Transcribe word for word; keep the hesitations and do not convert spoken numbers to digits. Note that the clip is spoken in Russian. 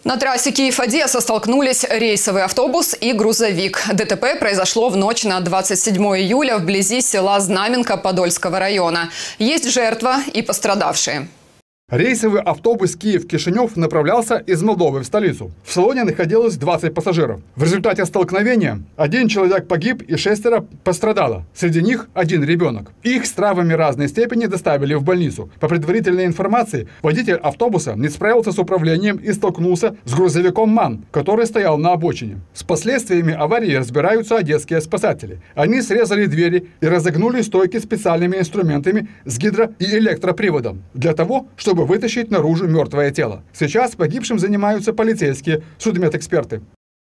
На трассе Киев-Одесса столкнулись рейсовый автобус и грузовик. ДТП произошло в ночь на двадцать седьмое июля вблизи села Знаменка Подольского района. Есть жертва и пострадавшие. Рейсовый автобус Киев-Кишинев направлялся из Молдовы в столицу. В салоне находилось двадцать пассажиров. В результате столкновения один человек погиб и шестеро пострадало. Среди них один ребенок. Их с травмами разной степени доставили в больницу. По предварительной информации, водитель автобуса не справился с управлением и столкнулся с грузовиком МАН, который стоял на обочине. С последствиями аварии разбираются одесские спасатели. Они срезали двери и разогнули стойки специальными инструментами с гидро- и электроприводом для того, чтобы вытащить наружу мертвое тело. Сейчас погибшим занимаются полицейские, судмедэксперты.